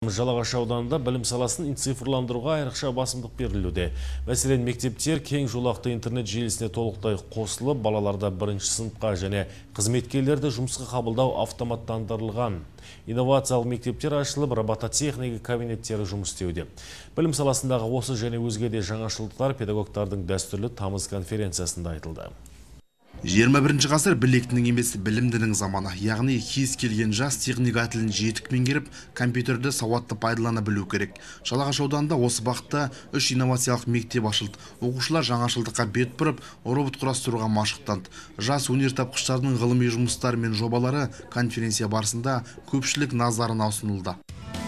Жалағаш ауданында білім саласын цифрландыруға айрықша басымдық берілуде. Мәселен, мектептер кең жолақты интернет желісіне толықтай қосылып, балаларда бірінші сыныпқа және қызметкерлерді жұмысқа қабылдау автоматтандырылған. Инновациялық мектептер ашылып, робототехника кабинеттері жұмыс істеуде. Білім саласындағы осы және өзге де жаңашылдықтар педагогтардың дәстүрлі тамыз конференциясында айтылды. 21 ғасыр білектінің емес білімдінің заманы, яғни кез келген жас техника тілін жетік меңгеріп, компьютерді сауатты пайдалана білу керек. Жалағаш ауданында осы бағытта 3 инновациялық мектеп ашылды. Оқушылар жаңашылдыққа бет бұрып, робот құрастыруға машықтанды. Жас өнертапқыштардың ғылыми жұмыстары мен жобалары конференция барысында көпшілік назарына ұсынылды.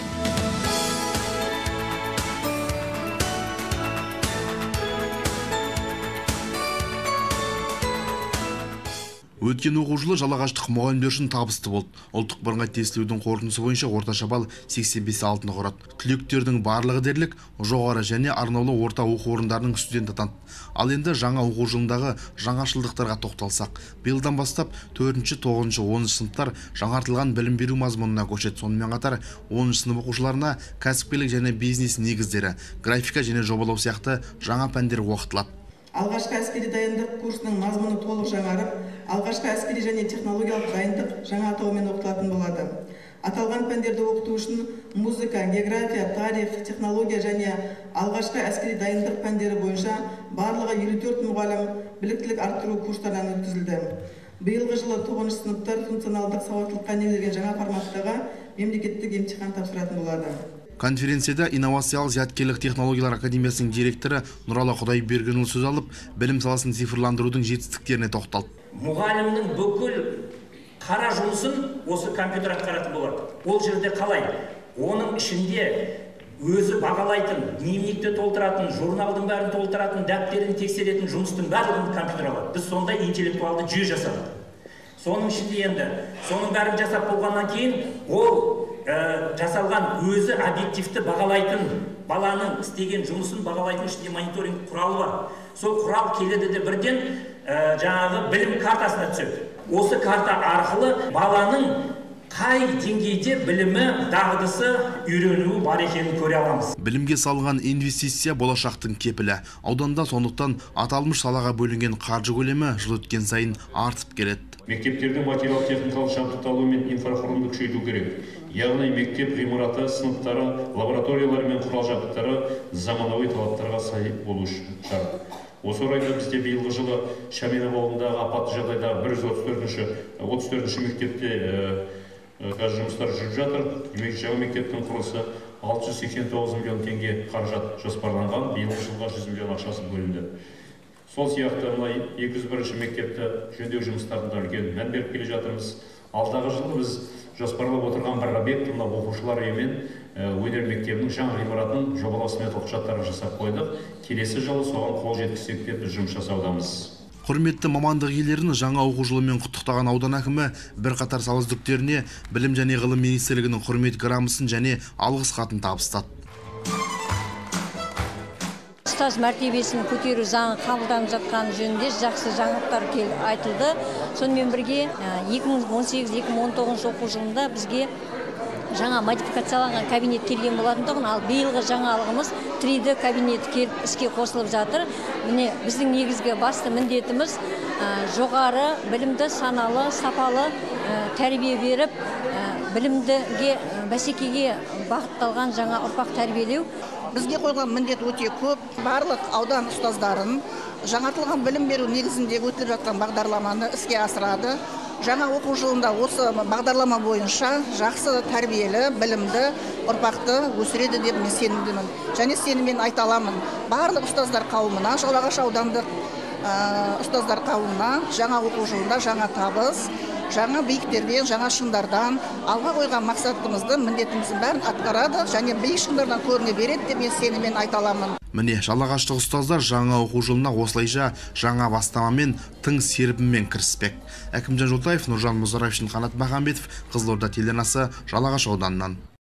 Өткен оқу жылы жалағаштық мұғалімдер үшін табысты болды. Ұлттық бірыңғай тестілеудің қорытындысы бойынша орташа балл 85-6-ны құрады. Түлектердің барлығы дерлік жоғары және арнаулы орта оқу орындарының студенті атанды. Ал енді жаңа оқу жылындағы жаңашылдықтарға тоқталсақ, биылдан бастап 4-9, 10 сыныптар жаңартылған білім беру мазмұнына көшеді. Сонымен қатар 10 сынып оқушыларына кәсіпкерлік және бизнес негіздері, графика және жобалау сияқты жаңа пәндер оқытылады. Алғашқы әскери дайындық курсының мазмұны толық жаңарып, алғашқы әскери және технологиялық дайындық жаңа атаумен оқытылатын болады. Аталған пәндерді оқыту үшін музыка, география, тарих, технология және алғашқы әскери дайындық пәндері бойынша барлығы 54 мұғалім біліктілік арттыру курстарынан өткізілді. Биылғы жылы 9 сыныптар функционалдық сауаттылыққа негізделген жаңа форматтағы мемлекеттік емтихан тапсыратын болады. Конференцияда инновациялық зияткерлік технологиялар академиясының директоры Нұралы Құдайбергенұлы сөз алып, білім саласын цифрландырудың жетістіктеріне тоқталды. Мұғалімнің бүкіл қара жұмысын осы компьютер атқаратын болады. Ол жерде қалай? Оның ішінде өзі бағалайтын, дневникті толтыратын, журналдың бәрін толтыратын, дәптерін тексеретін жұмыстың барлығын компьютер алады. Біз сондай интеллектуалды жүйе жасадық. Соның ішінде енді, соның бәрін жасап болғаннан кейін, ол жасалған өзі объективті бағалайтын, баланың істеген жұмысын бағалайтын ішінде мониторинг құралы бар. Сол құрал келеді де бірден жаңағы білім картасына түседі. Осы карта арқылы баланың қай деңгейде білімі, дағдысы, үйренуі бар екенін көре аламыз. Білімге салынған инвестиция болашақтың кепілі. Ауданда сондықтан аталмыш салаға бөлінген қаржы көлемі жыл өткен сайын артып келеді. Мектептердің материал-техникалық жабдықталуы мен инфрақұрылымды күшейту керек. Яғни мектеп ғимараты, сыныптары, лабораториялары мен құрал жабдықтары заманауи талаптарға сай болу шарт. Осы орайда бізде биылғы жылы Шаменов ауылындағы апатты жағдайдағы 134-ші мектепте қазір жұмыстар жүріп жатыр. Жаңа мектептің құрылысы 689 миллион теңге қаражат жоспарланған, биылғы жылға 100 миллион ақшасы бөлінді. Сол сияқты 201-ші мектепті жөндеу жұмыстарында үлкен мән беріп келе жатырмыз. Алдағы жылы біз жоспарлап отырған бір объект, оқушылар үйі мен өнер мектебінің жаңа ғимаратын жобалау сметалық құжаттарын жасап қойдық. Келесі жылы соған қол жеткізсек деп біз жұмыс жасаудамыз. Құрметті мамандық иелерін жаңа оқу жылымен құттықтаған аудан әкімі бірқатар сала үздіктеріне білім және ғылым министрлігінің құрмет грамотасын және алғыс хатын табыстады. Ұстаз мәртебесін көтеру заңы қабылданып жатқан жөнінде жақсы жаңалықтар айтылды. Сонымен бірге 2018-2019 оқу жылында бізге жаңа модификацияланған кабинет келген болатындығын, ал биылғы жаңалығымыз 3D кабинет келіп іске қосылып жатыр. Міне біздің негізгі басты міндетіміз жоғары білімді, саналы, сапалы тәрбие беріп, білімдіге, бәсекеге бағытталған жаңа ұрпақ тәрбиелеу. Бізге қойған міндет өте көп. Барлық аудан ұстаздарын жаңартылған білім беру негізінде өтіліп жатқан бағдарламаны іске асырады. Жаңа оқу жылында осы бағдарлама бойынша жақсы тәрбиелі, білімді ұрпақты өсіреді деп мен сенімдімін. Және сеніммен айта аламын. Барлық ұстаздар қауымына, Жалағаш аудандық ұстаздар қауымына жаңа оқу жылында жаңа табыс, жаңа биіктерден, жаңа шыңдардан алға қойған мақсатымызды, міндетіміздің бәрін атқарады және биік шыңдардан көріне береді деп мен сеніммен айта аламын. Міне, жалағаштық ұстаздар жаңа оқу жылына осылайша жаңа бастамамен, тың серпінмен кіріспек. Әкімжан Жолтаев, Нұржан Мұзараев, Қанат Махамбетов, Қызылорда телеарнасы, Жалағаш ауданынан.